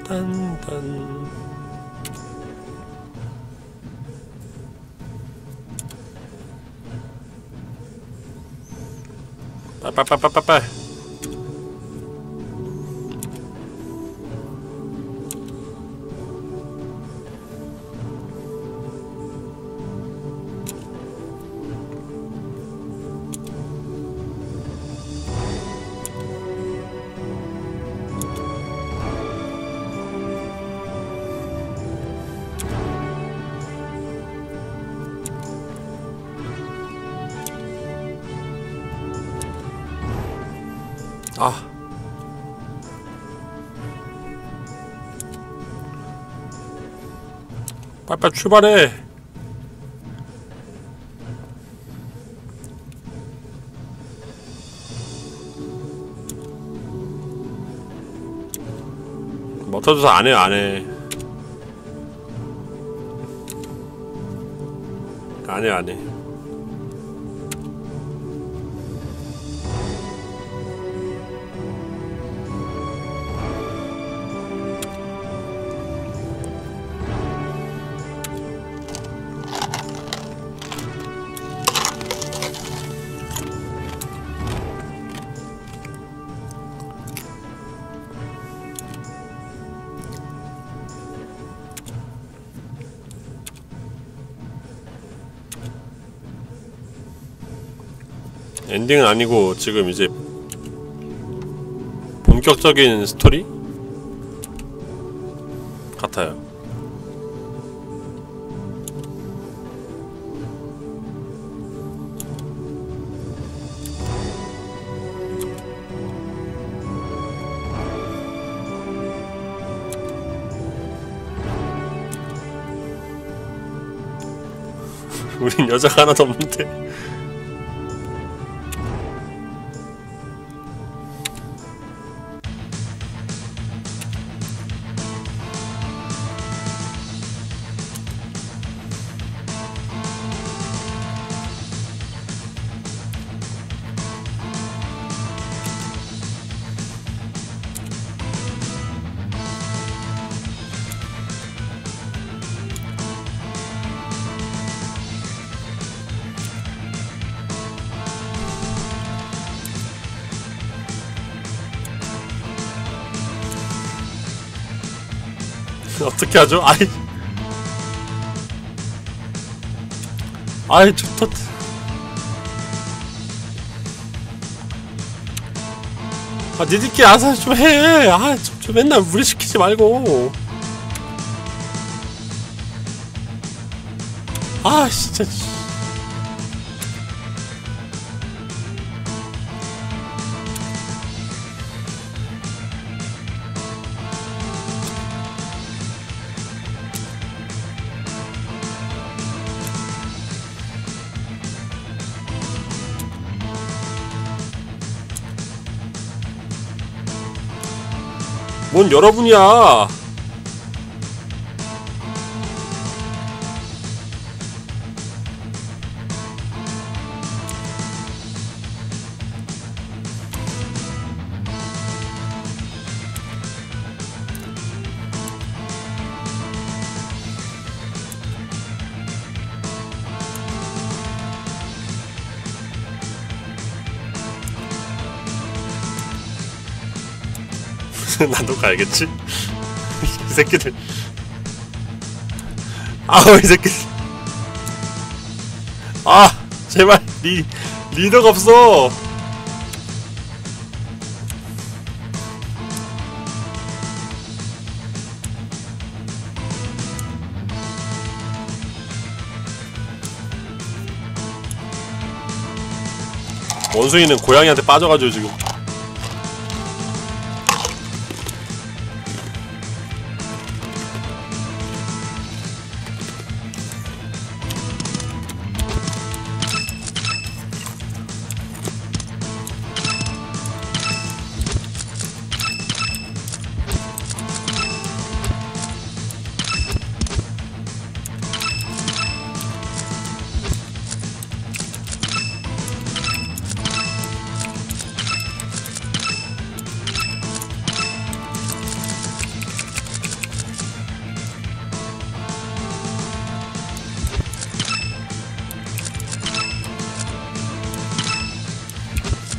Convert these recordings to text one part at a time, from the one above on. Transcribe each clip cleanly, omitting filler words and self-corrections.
딴딴. 빨빨빨빨빨빨. 아. 빨빨 출발해. 못해줘서 안해 안해. 안해 안해. 엔딩은 아니고 지금 이제 본격적인 스토리? 같아요. 우린 여자가 하나도 없는데. 어떻게 하죠? 아이 좋다. 니들끼리 알아서 좀 해. 좀 맨날 무리시키지 말고. 진짜. 뭔 여러분이야. 나도 가야겠지? 이 새끼들. 이 새끼들. 제발 리더가 없어. 원숭이는 고양이한테 빠져가지고 지금.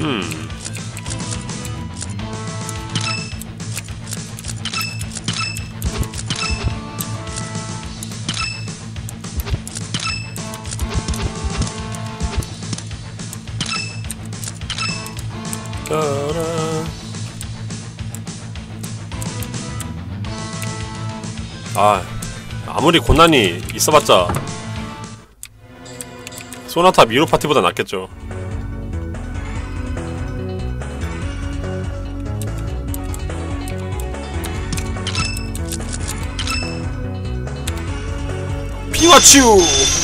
아, 아무리 고난이 있어봤자 소나타 미로 파티보다 낫겠죠. 피와츄!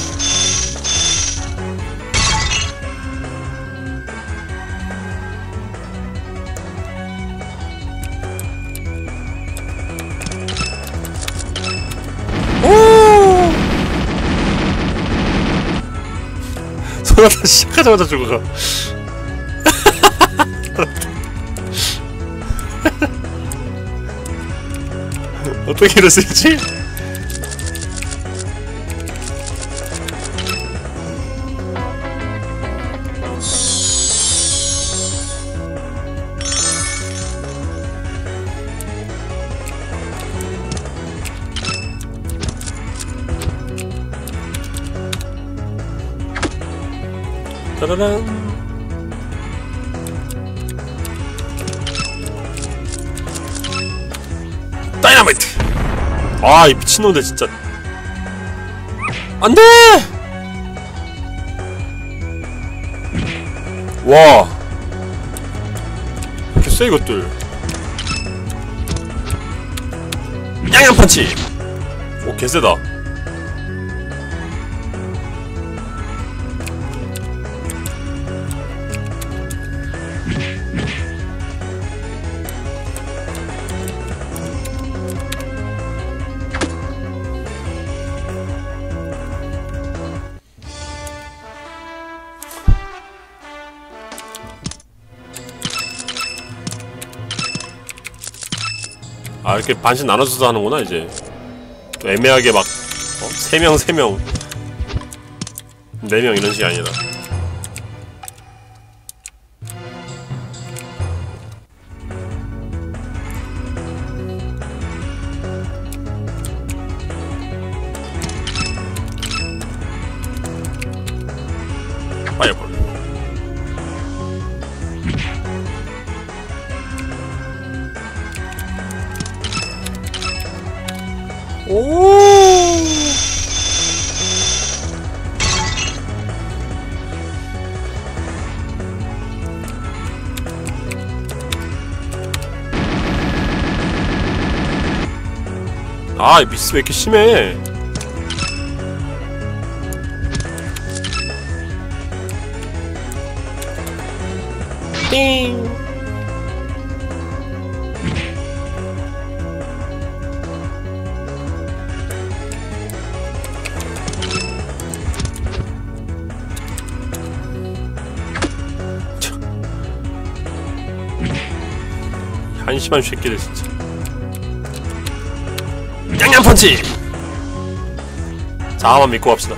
소나타 시작하자마자 죽어가. 어떻게 이럴 수 있지? 짜라란. 다이너마이트! 아, 이 미친놈들 진짜. 안 돼! 와. 이렇게 쎄, 이것들. 양양 펀치! 오, 개쎄다. 아, 이렇게 반씩 나눠줘서 하는구나, 이제. 또 애매하게 막, 3명, 3명, 4명 이런 식이 아니라. 파이어볼. 오. 아, 이 미스 왜 이렇게 심해? 띵. 한심한 새끼들 진짜. 양양 펀치! 자아만 믿고 갑시다.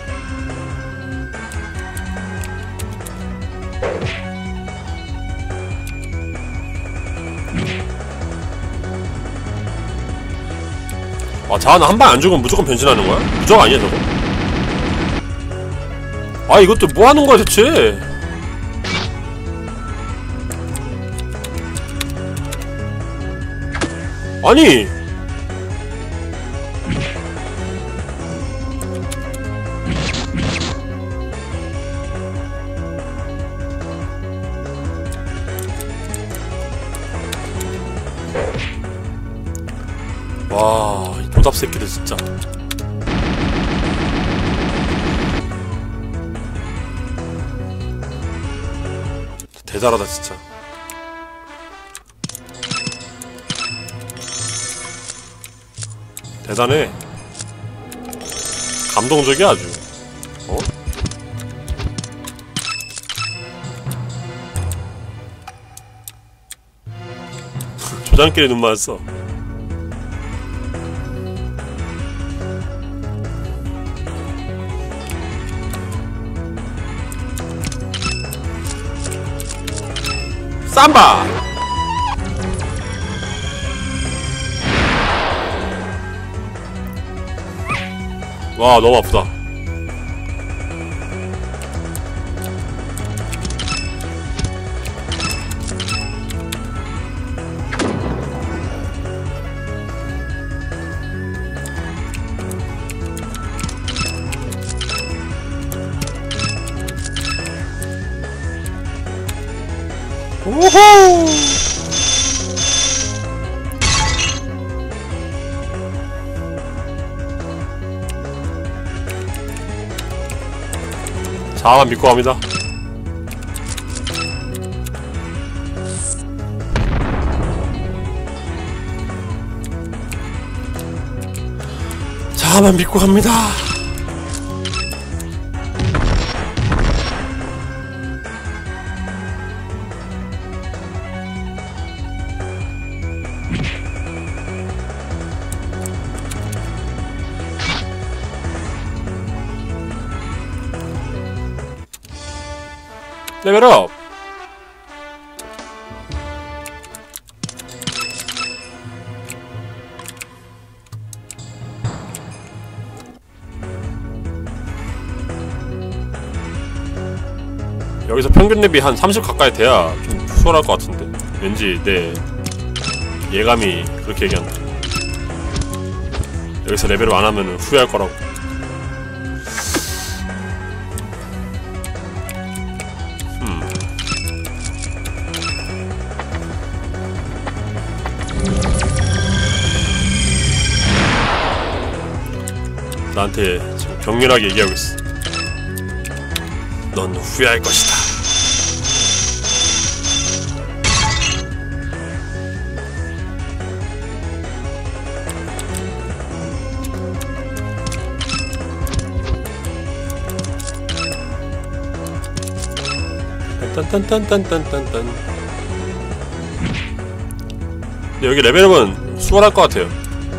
아, 자아는 한 방 안 죽으면 무조건 변신하는 거야? 무적 아니야 저거? 아, 이것도 뭐 하는 거야 대체? 아니! 와, 이 노답 새끼들 진짜. 대단하다 진짜. 대단해. 감동적이야 아주. 어? 조장끼리 눈 맞았어. 삼바! 와, 너무 아프다. 우후! 자만 믿고 갑니다. 자만 믿고 갑니다. 레벨업! 여기서 평균 랩이 한 30 가까이 돼야 좀 수월할 것 같은데, 왠지 내 예감이 그렇게 얘기한다. 여기서 레벨업 안하면 후회할 거라고. 나한테 지금 격렬하게 얘기하고 있어. 넌 후회할 것이다. 딴딴딴딴딴딴딴. 근데 여기 레벨업은 수월할 것 같아요.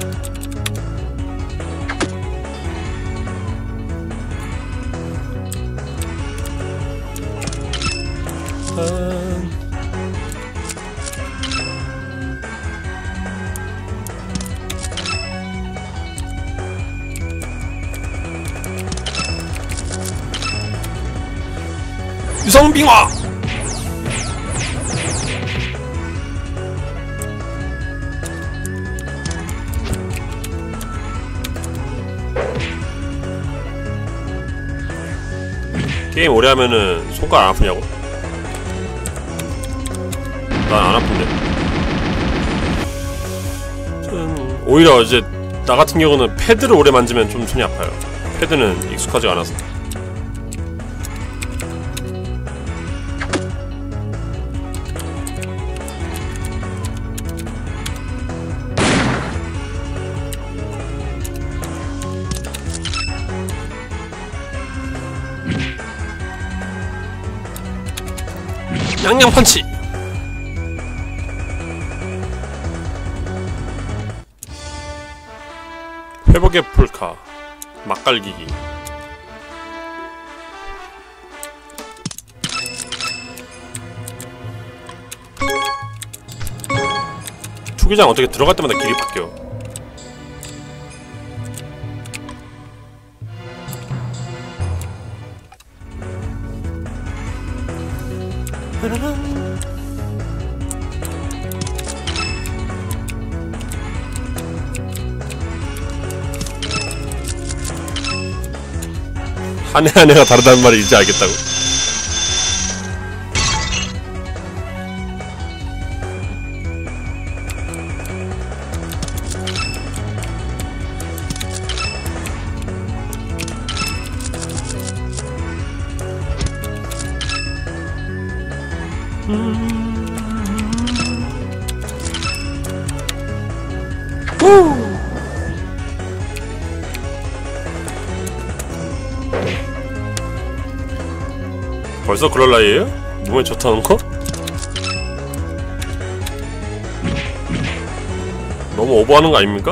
유성빙화! 게임 오래 하면은 손가락 안 아프냐고? 난 안 아픈데. 오히려 이제 나 같은 경우는 패드를 오래 만지면 좀 손이 아파요. 패드는 익숙하지가 않아서. 양양 펀치! 회복의 풀카 막갈기기. 투기장 어떻게 들어갈 때마다 길이 바뀌어. 한 해 한 해가 다르다는 말을 이제 알겠다고? 벌써 그럴 나이에요? 몸에 좋다는 거? 너무 오버하는 거 아닙니까?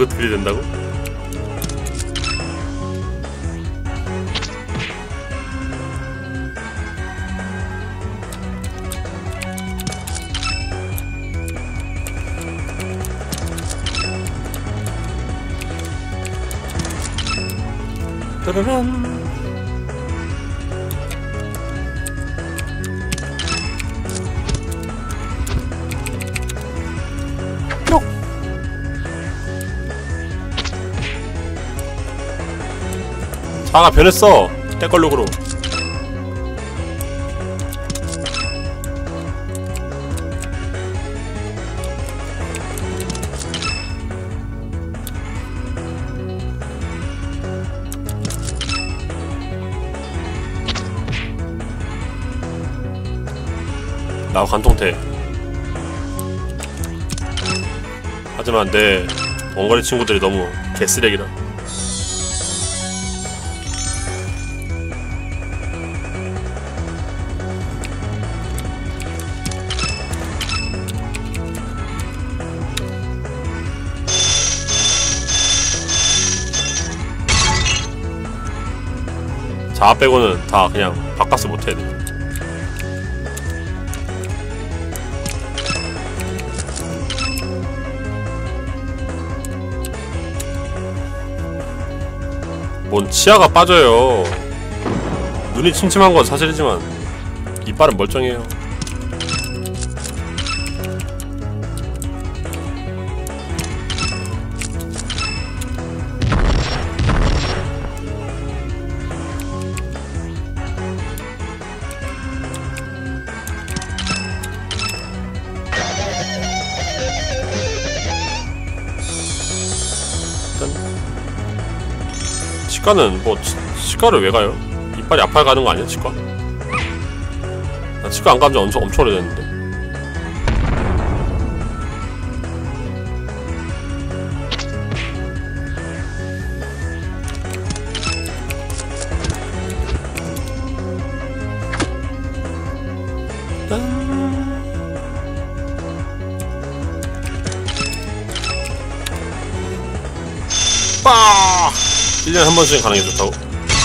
그것 들이 된다고? 따라란. 자가 변했어. 때걸룩으로. 나 관통태. 하지만 내 원거리 친구들이 너무 개쓰레기라. 자아 빼고는 다 그냥 바꿔서 못해야 돼. 뭔 치아가 빠져요. 눈이 침침한 건 사실이지만 이빨은 멀쩡해요. 치과는 뭐 치과를 왜 가요? 이빨이 아파야 가는 거 아니야 치과? 나 치과 안 간 지 엄청 오래됐는데. 빠! 1년에 한 번씩 가는 게 좋다고?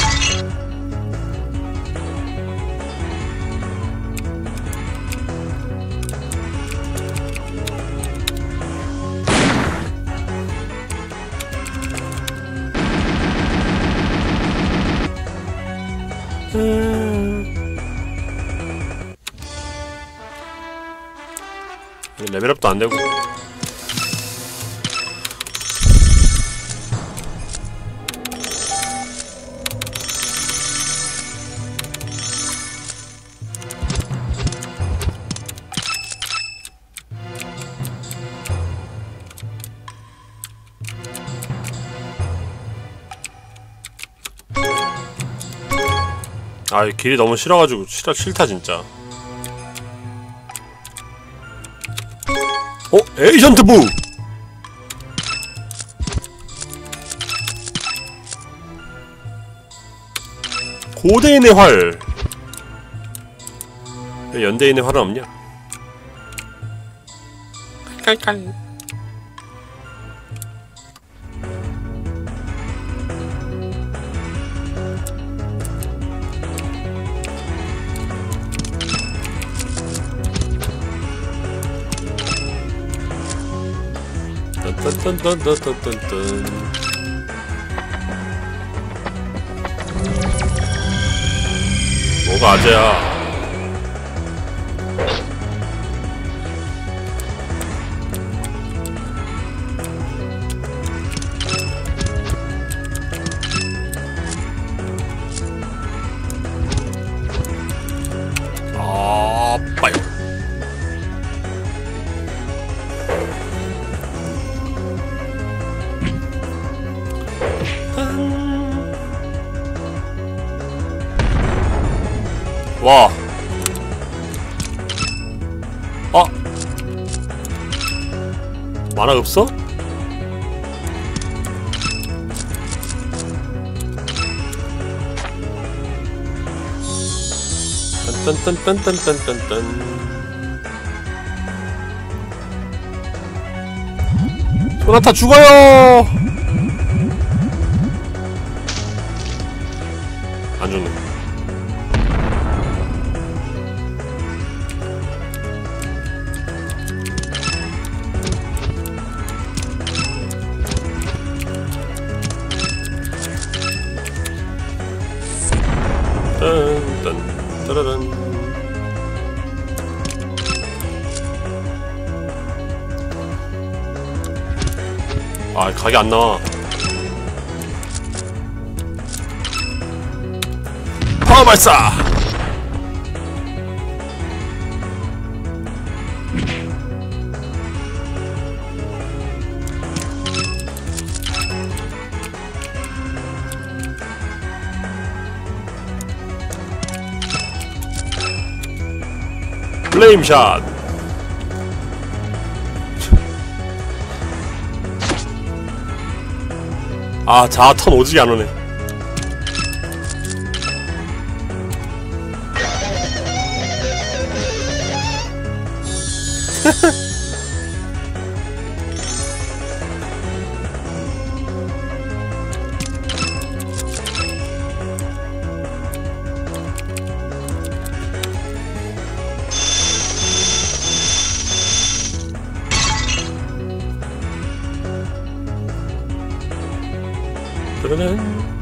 레벨업도 안 되고. 아, 이 길이 너무 싫어가지고 싫다 진짜. 에이전트 부! 고대인의 활. 왜 연대인의 활은 없냐? 깔깔. 딴딴딴딴딴딴. 뭐가 아재야? 아, 빠요. 와. 만화 없어? 딴딴딴딴딴딴딴. 소나타 죽어요! 안 죽네. 딴딴 따라란. 아, 각이 안 나와. 파워 발사! 플레임샷! 아, 자아턴 오지게 안 오네. 그러면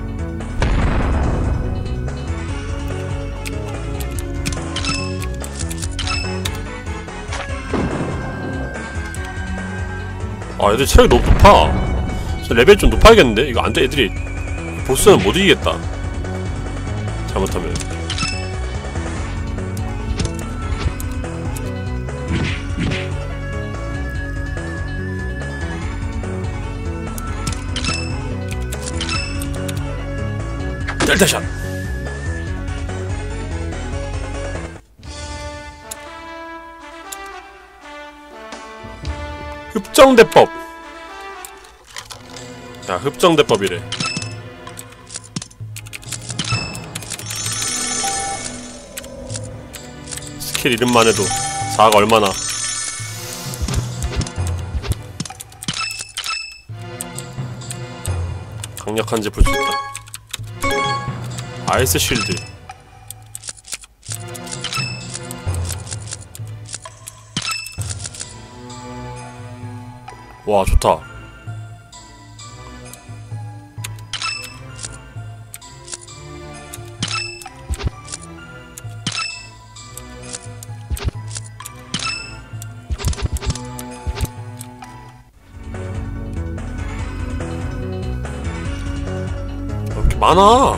아, 애들 체력이 너무 높아. 레벨 좀 높아야겠는데? 이거 안돼. 애들이 보스는 못 이기겠다, 잘못하면. 델타샷! 흡정대법! 자, 흡정대법이래. 스킬 이름만 해도 4가 얼마나 강력한지 볼 수 있다. 아이스 쉴드. 와, 좋다. 왜 이렇게 많아?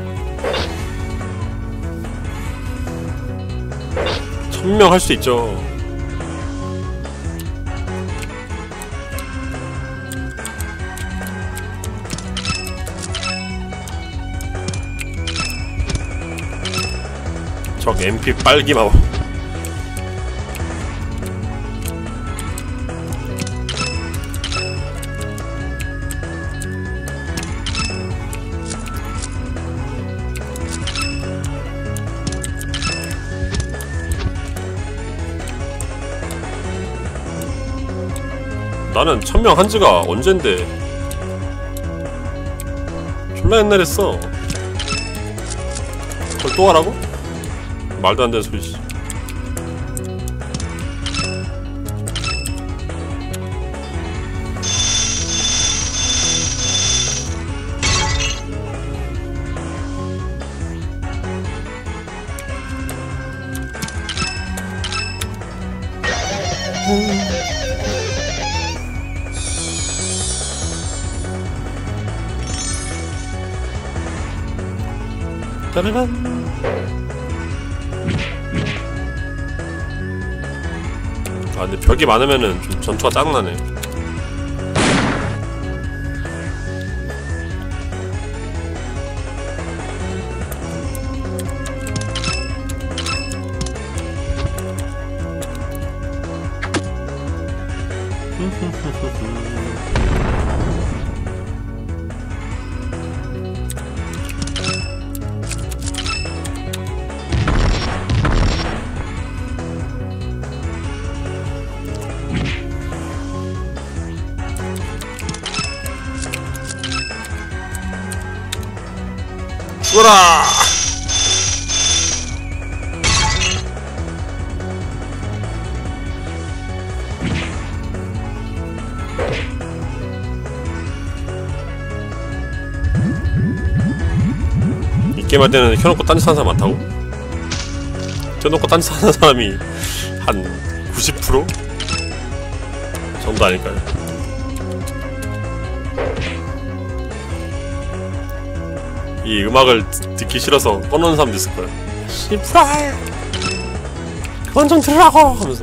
분명 할 수 있죠. 적 MP 빨기 마법. 나는 1000명 한지가 언젠데. 졸라 옛날에 했어. 그걸 또 하라고? 말도 안 되는 소리지. 따라란. 아, 근데 벽이 많으면은 좀 전투가 짜증나네. 죽어라! 이 게임 할 때는 켜놓고 딴짓 하는 사람 많다고? 켜놓고 딴짓 하는 사람이 한 90% 정도 아닐까요? 이 음악을 듣기 싫어서 꺼놓는 사람도 있을 거야. 씨발! 그만 좀 들으라고! 하면서.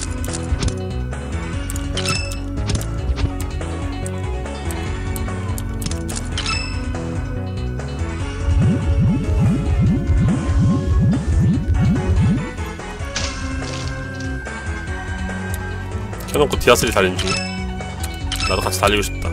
켜놓고 디아3 달리는 중. 나도 같이 달리고 싶다.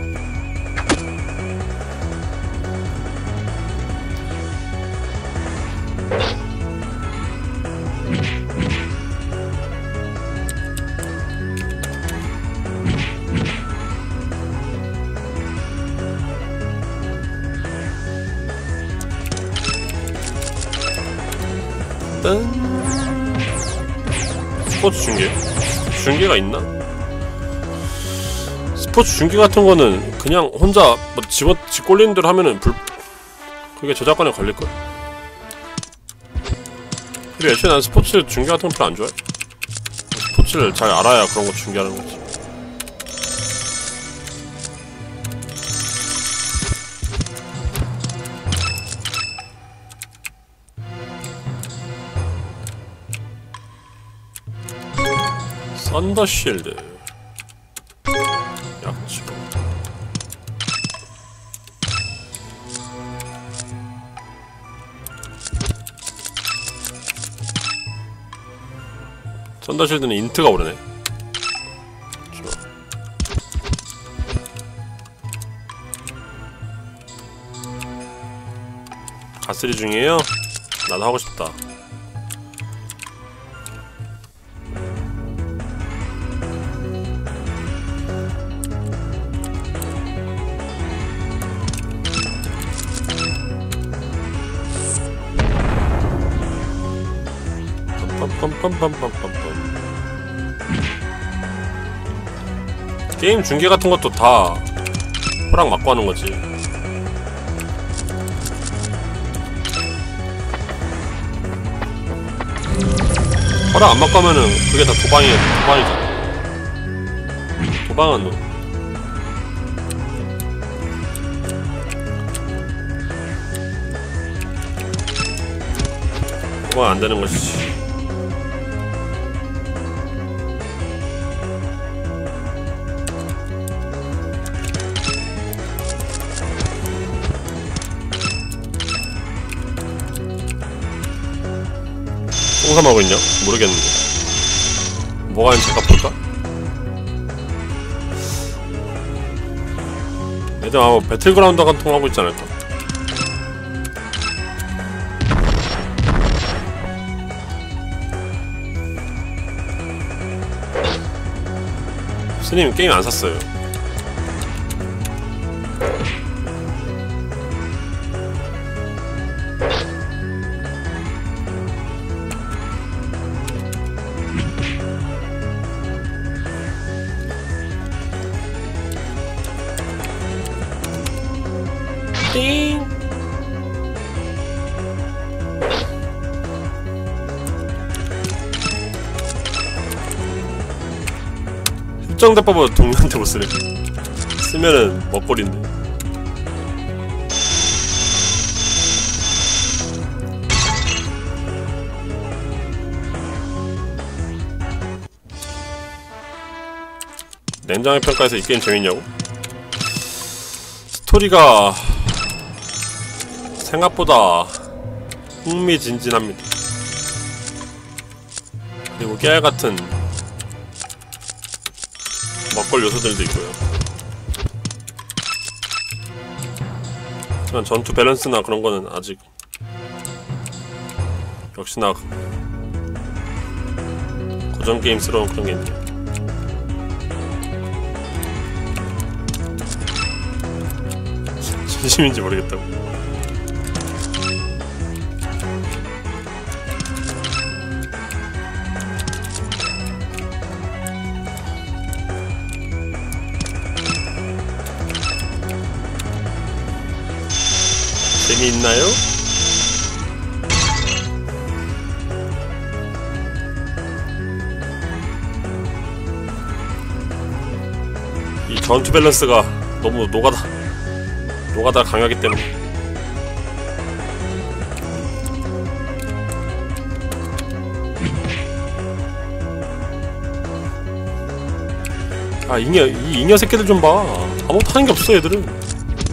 스포츠 중계? 중계가 있나? 스포츠 중계 같은 거는 그냥 혼자 뭐 집 꼴리는 대로 하면은 그게 저작권에 걸릴걸? 그리고 애초에 난 스포츠 중계 같은 거 별로 안 좋아해. 스포츠를 잘 알아야 그런 거 중계하는 거지. 썬더쉴드 약초 썬더쉴드는 인트가 오르네. 좋아. 가스리 중이에요? 나도 하고 싶다. 게임 중계 같은 것도 다 허락 맞고 하는 거지. 허락 안 맞고 하면은 그게 다 도방이잖아. 도방은 도방 안 되는 것이지. 똥삼하고 있냐? 모르겠는데. 뭐가 있는지 잠깐 볼까? 애들 아마 배틀그라운드 같은 거 하고 있지 않을까? 스님 게임 안 샀어요. 띵! 흡정대법은 동료한테 못 쓰래. 쓰면은 먹거리인데. 냉장의 평가에서 이 게임 재밌냐고? 스토리가 생각보다 흥미진진합니다. 그리고 깨알같은 먹걸 요소들도 있고요. 하지만 전투 밸런스나 그런 거는 아직 역시나 고전 게임스러운 그런 게 있네요. 진심인지 모르겠다고. 감이 있나요? 이 전투 밸런스가 너무 노가다 강하기 때문에. 아, 이 잉여 새끼들 좀 봐. 아무것도 하는 게 없어, 얘들은.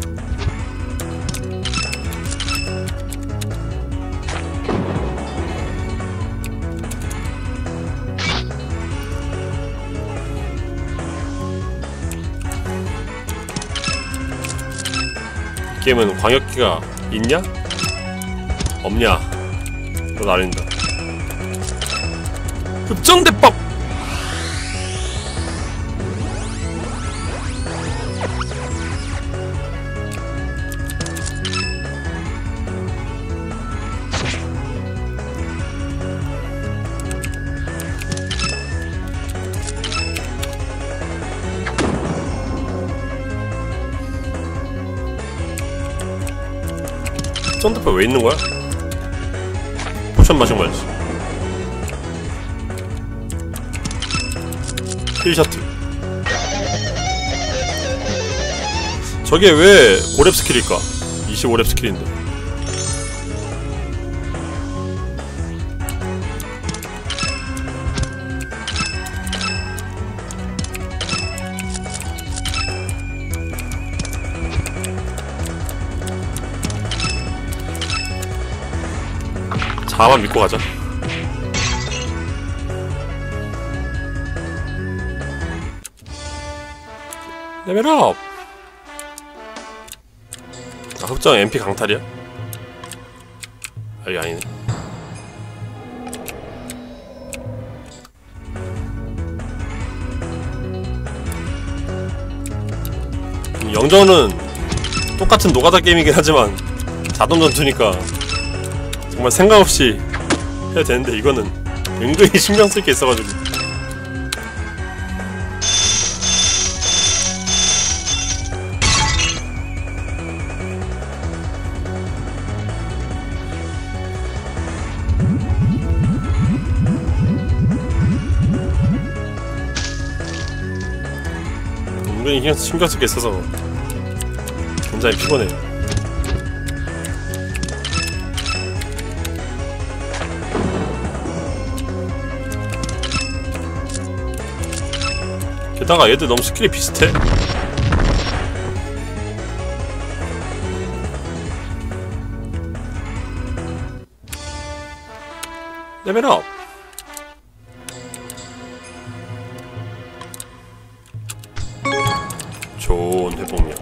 이 게임은 광역기가 있냐? 없냐? 그건 아닌다. 흡정대법! 쫀득파 왜 있는 거야? 포션 마신 거야지. 힐셔틀. 저게 왜 5렙 스킬일까? 25렙 스킬인데. 자만 믿고 가자. 레벨업! 아, 흡정 MP 강탈이야? 아, 이게 아니네. 영전은 똑같은 노가다 게임이긴 하지만 자동 전투니까 정말 생각 없이 해야 되는데, 이거는 은근히 신경 쓸 게 있어가지고. 은근히 신경 쓸 게 있어서 굉장히 피곤해요. 게다가 얘들 너무 스킬이 비슷해. 레벨업! 좋은 회복력.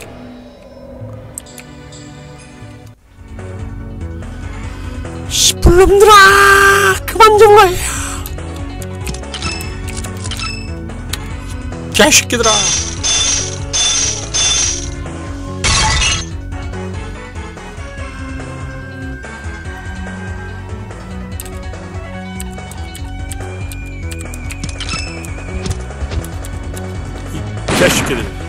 씨뿔놈들아! 그만 좀 가요! 개새끼들아! 이 개새끼들.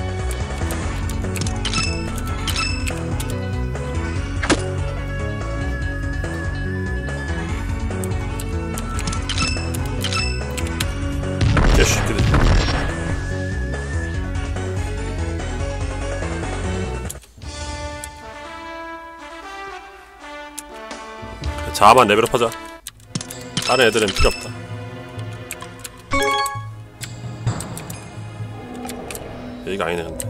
개새끼들. 자아만 레벨업하자. 다른 애들은 필요 없다. 여기가 아니네. 근데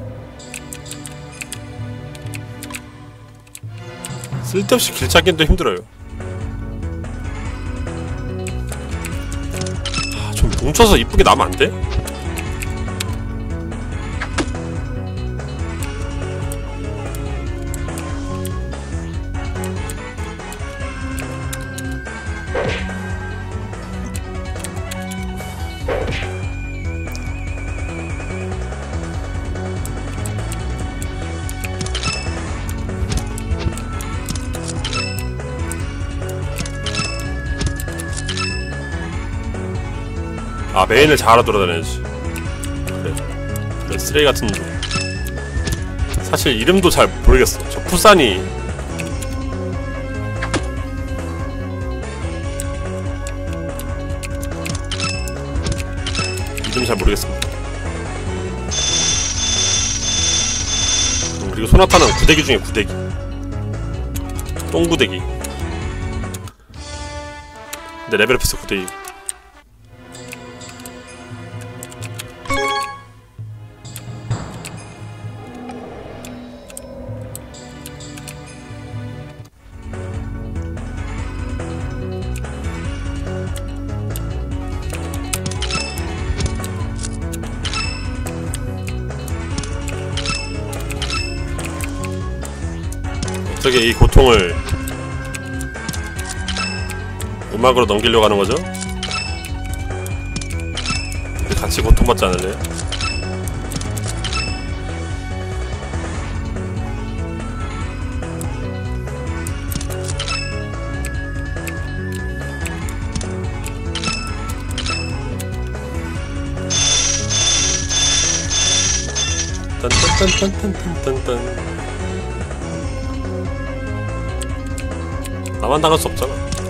쓸데없이 길 찾기는 또 힘들어요. 좀 뭉쳐서 이쁘게 나면 안 돼? 아, 메인을 잘 알아돌아다녀야지. 그래, 쓰레기 같은 놈. 사실 이름도 잘 모르겠어. 저 푸산이 이름이 잘 모르겠습니다. 그리고 소나타는 구데기 중에 구데기. 똥구데기. 근데 레벨업 했어 구데기. 어떻게 이 고통을 음악으로 넘기려고 하는 거죠? 같이 고통받지 않을래요? 딴딴딴딴딴딴딴. 나만 당할 수 없잖아.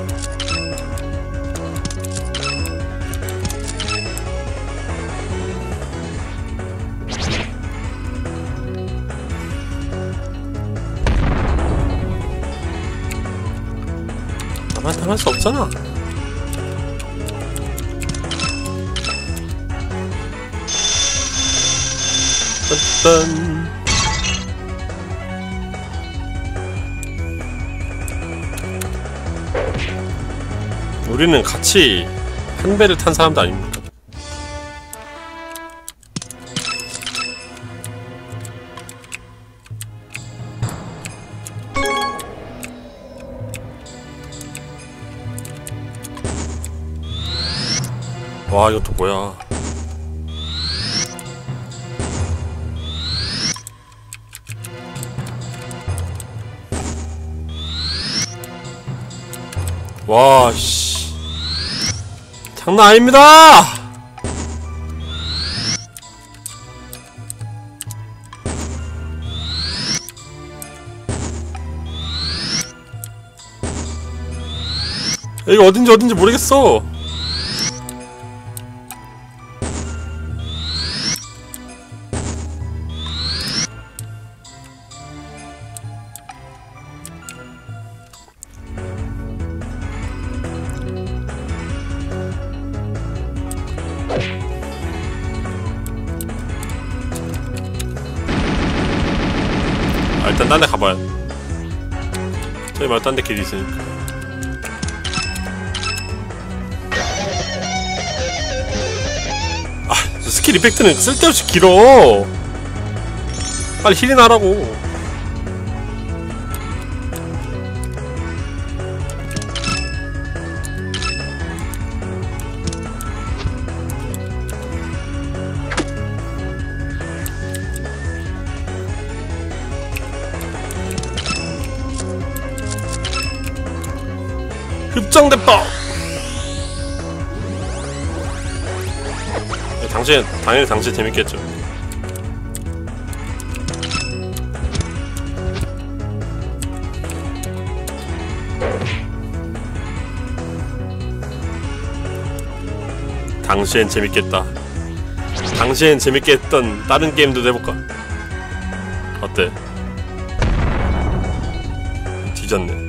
나만 당할 수 없잖아. 딴딴. 우리는 같이 한 배를 탄 사람도 아닙니까? 와, 이것도 뭐야? 와, 씨. 장난 아닙니다! 여기가 어딘지 모르겠어! 일단 딴 데 가봐요. 저기 말고 딴 데 길이 있으니까. 아, 저 스킬 이펙트는 쓸데없이 길어. 빨리 힐이나 하라고. 흡정대법! 당연히 당신 재밌겠죠. 당시엔 재밌겠다. 당시엔 재밌게 했던 다른 게임도 해볼까? 어때? 뒤졌네.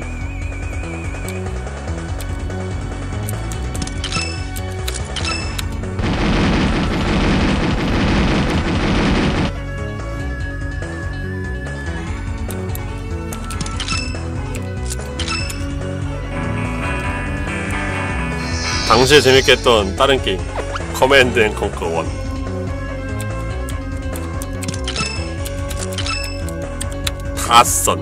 당시에 재밌게 했던 다른 게임 커맨드 앤 컨커 1. 닷선.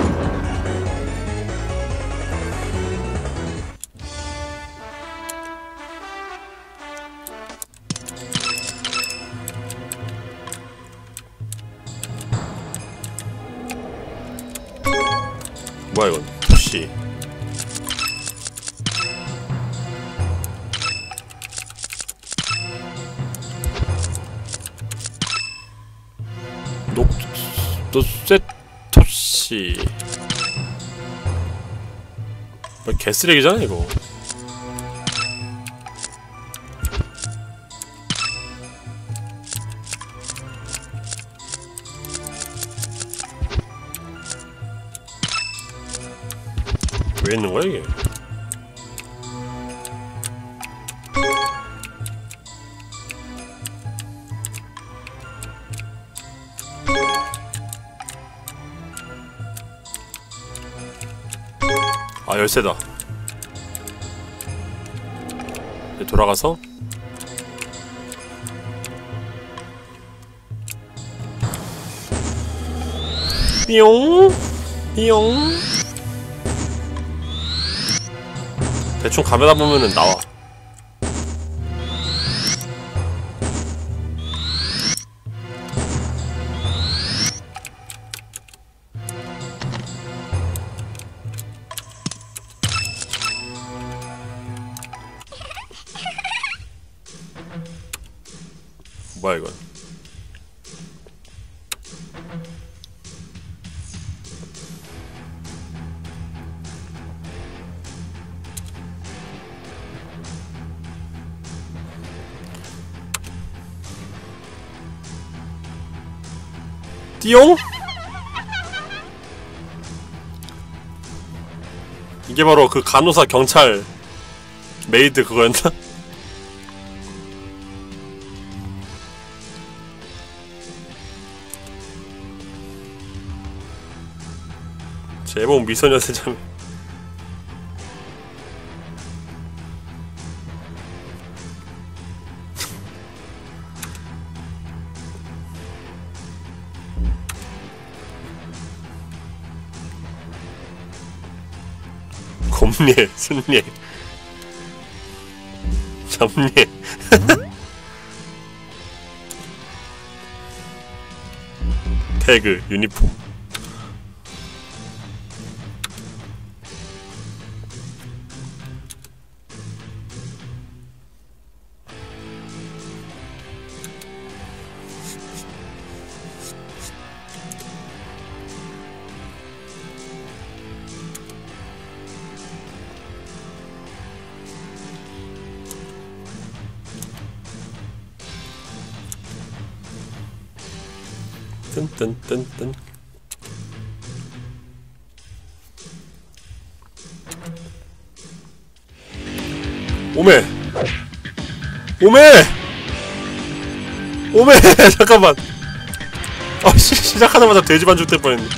뭐야 이건? 도시. 노세토시. 뭐 개쓰레기잖아 이거. 열쇠다. 돌아가서 삐용 삐용. 대충 가면다 보면은 나와. 뭐야 이건? 띠용? 이게 바로 그 간호사 경찰 메이드 그거였나? 제목 미소녀 세자매. 곰예, 순예, 잡예. 태그, 유니폼. 뜬뜬뜬뜬. 오메 오메 오메. 잠깐만. 시작하자마자 돼지 반죽 될 뻔했네.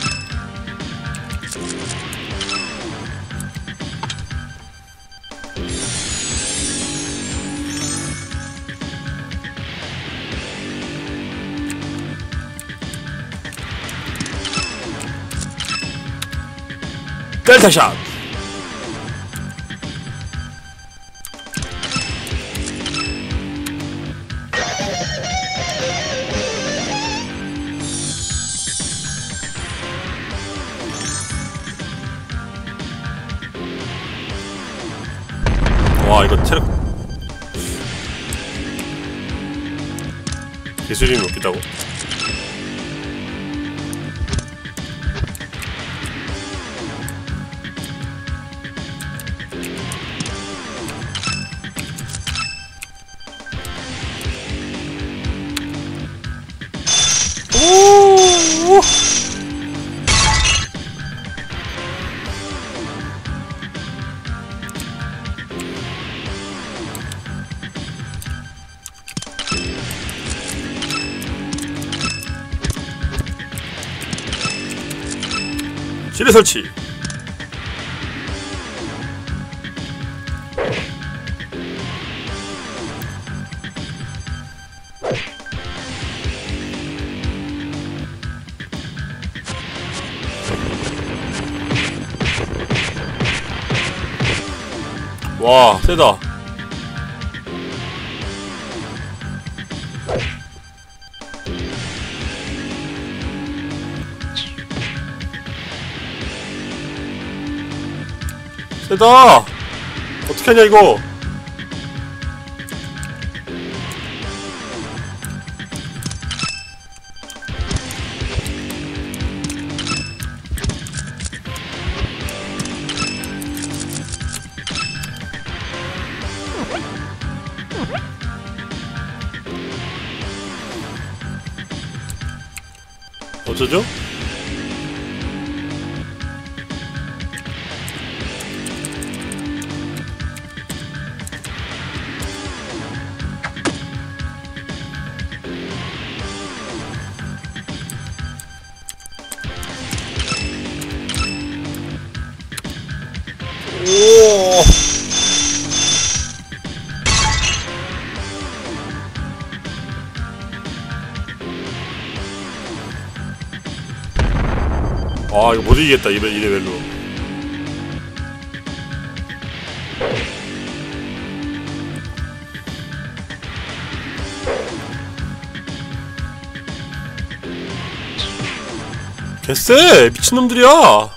델타샷! 와 이거 체력 기술이 높이다고? 오! 지뢰 설치. 와, 세다. 세다. 어떻게 하냐 이거. 어쩌죠? 아 이거 못 이기겠다 이 레벨로. 개쎄! 미친놈들이야!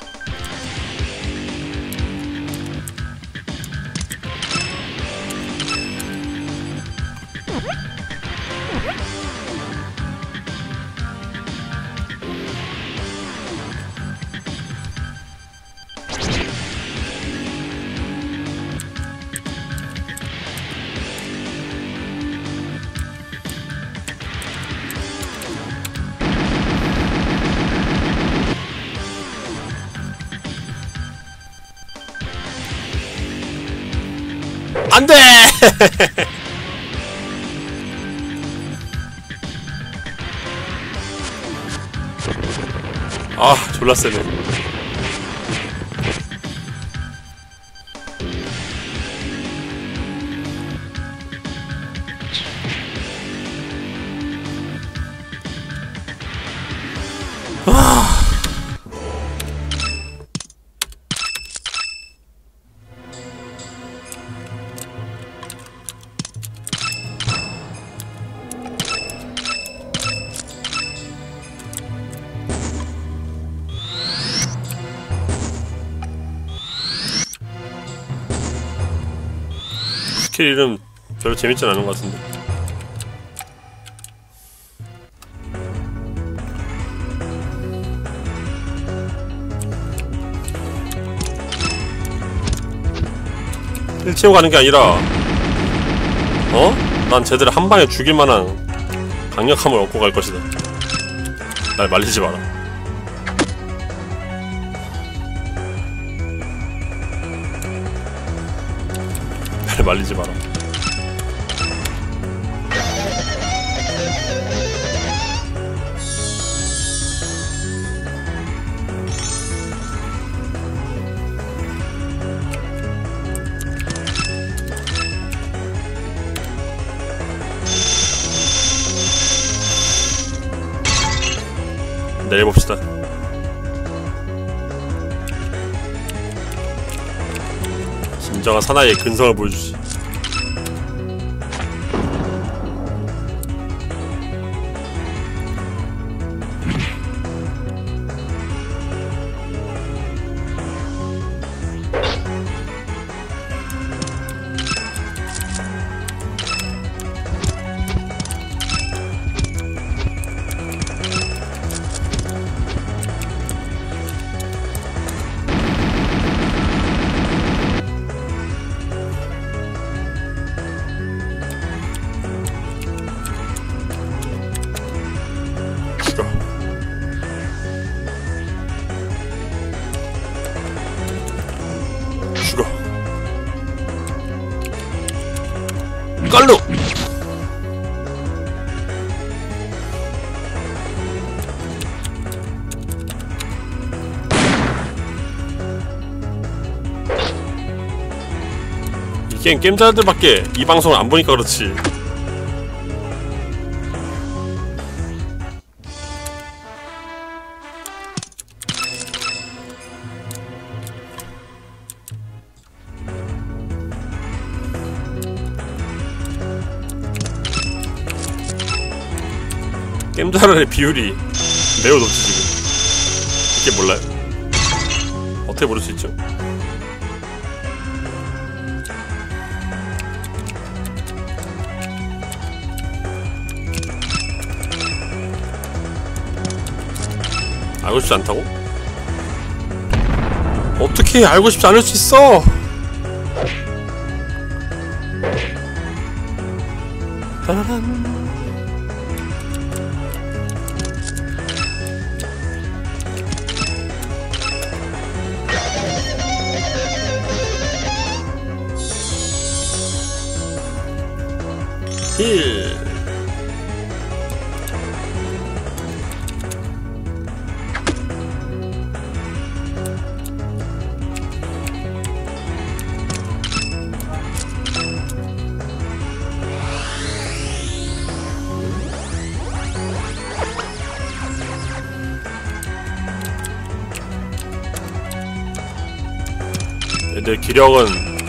안돼! 아 졸라 세네. 스킬 이름 별로 재밌진 않은 것 같은데. 힐 채우고 가는 게 아니라 난 쟤들을 한 방에 죽일 만한 강력함을 얻고 갈 것이다. 날 말리지 마라. 날 말리지 마라. 내려봅시다. 진정한 사나이의 근성을 보여주지. 죽어. 깔루! 이 게임 게임자들밖에 이 방송을 안 보니까 그렇지. 게임자들의 비율이 매우 높지 지금. 이게 몰라요? 어떻게 모를 수 있죠? 알고 싶지 않다고? 어떻게 알고 싶지 않을 수 있어? 따라란. 힐. 제 기력은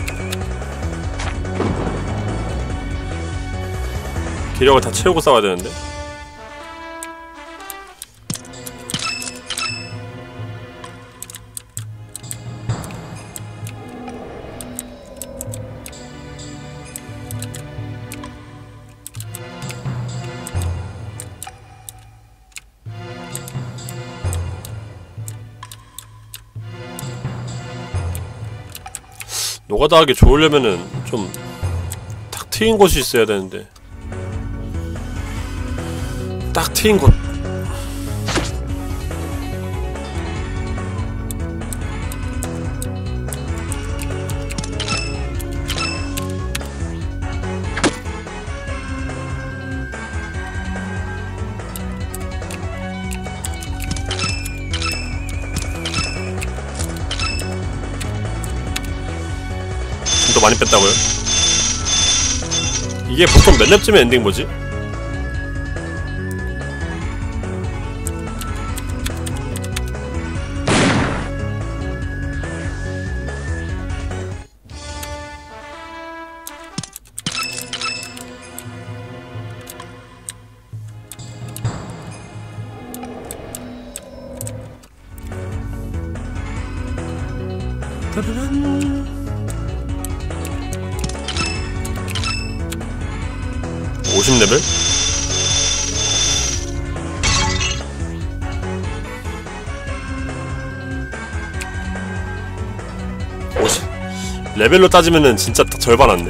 기력을 다 채우고 싸워야 되는데. 노가다 하기 좋으려면은 좀 탁 트인 곳이 있어야 되는데, 딱 트인 곳. 더 많이 뺐다고요? 이게 보통 몇 렙쯤에 엔딩 뭐지? 따라란. 50레벨? 레벨로 따지면은 진짜 딱 절반 안 돼.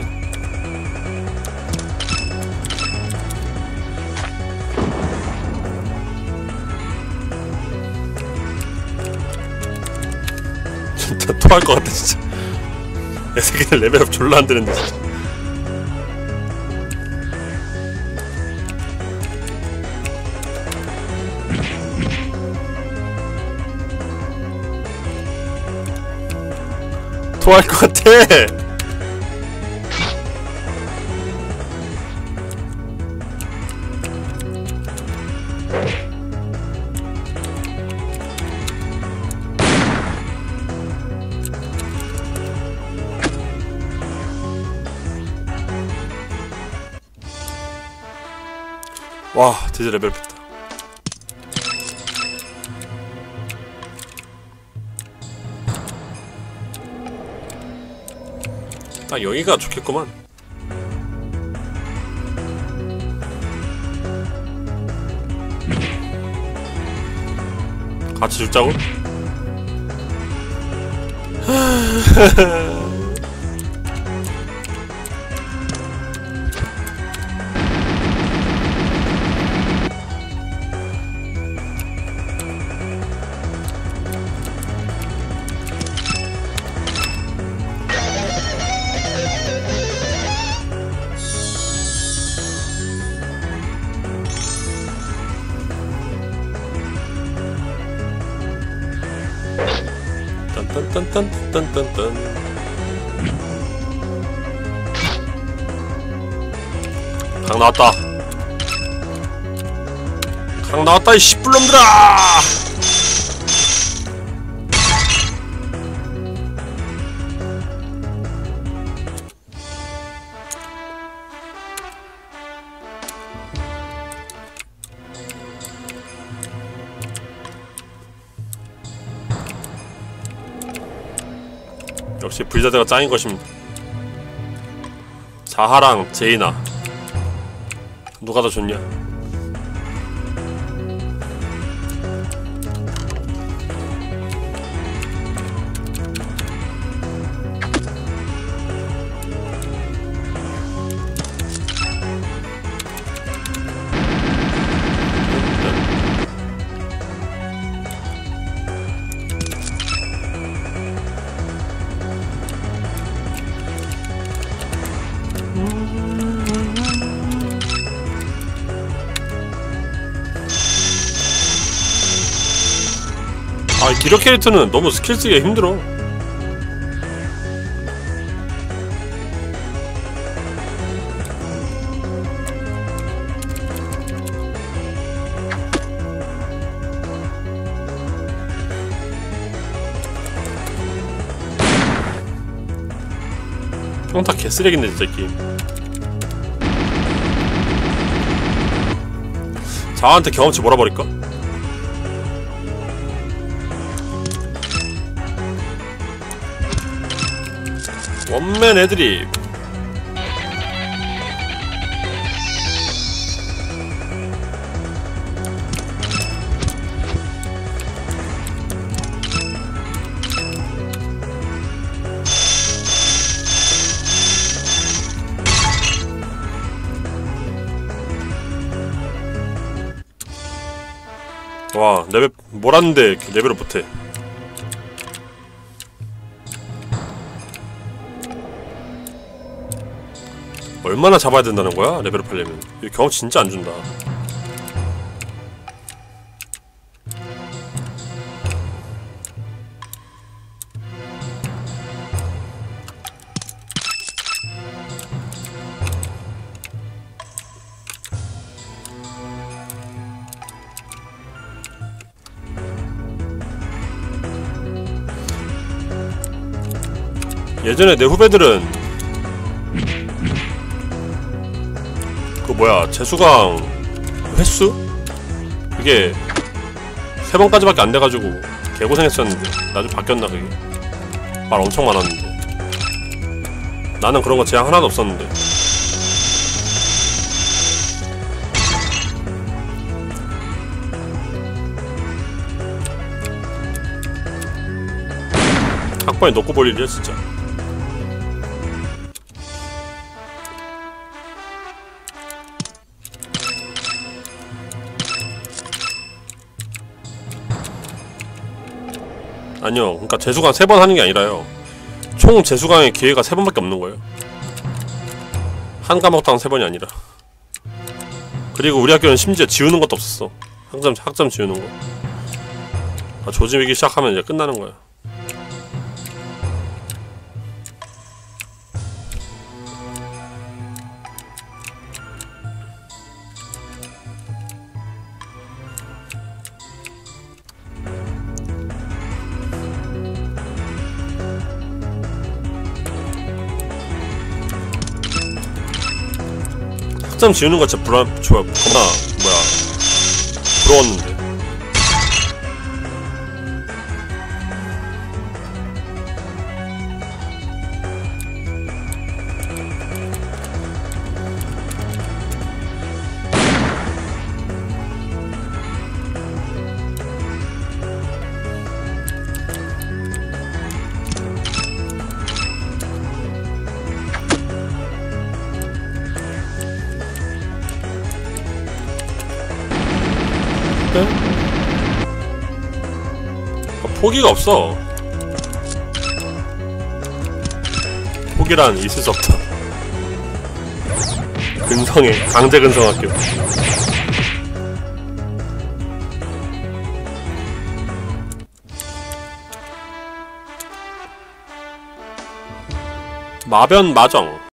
진짜 토할 것 같아 진짜. 내 새끼들 레벨업 졸라 안 되는데 진짜. 토할 것 같아. 와, 드디어 레벨 뺐다. 딱 여기가 좋겠구만. 같이 죽자고? 딴딴딴딴딴딴. 강 나왔다. 강 나왔다 이 씨뿔놈들아. 역시 브리자드가 짱인 것입니다. 자하랑 제이나 누가 더 좋냐? 아, 기력 캐릭터는 너무 스킬 쓰기가 힘들어. 평타 개쓰레기인데 진짜 게임. 자한테 경험치 몰아버릴까? 원맨 애드립. 와, 레벨 몰았는데 레벨을 못해. 얼마나 잡아야 된다는 거야? 레벨을 팔려면. 이 경험치 진짜 안 준다. 예전에 내 후배들은 그 뭐야 재수강 횟수? 그게 3번까지밖에 안 돼가지고 개고생했었는데 나중에 바뀌었나 그게? 말 엄청 많았는데 나는 그런 거 제한 하나도 없었는데. 학번에 놓고 볼 일이야 진짜. 아니요, 그니까 재수강 3번 하는 게 아니라요. 총 재수강의 기회가 3번밖에 없는 거예요. 한 과목당 3번이 아니라. 그리고 우리 학교는 심지어 지우는 것도 없었어. 학점 지우는 거. 조짐이기 시작하면 이제 끝나는 거야. 학점 지우는 거 진짜 겁나 뭐야 부러웠는데. 포기가 없어. 포기란 있을 수 없다. 근성에 강제 근성학교. 마변 마정.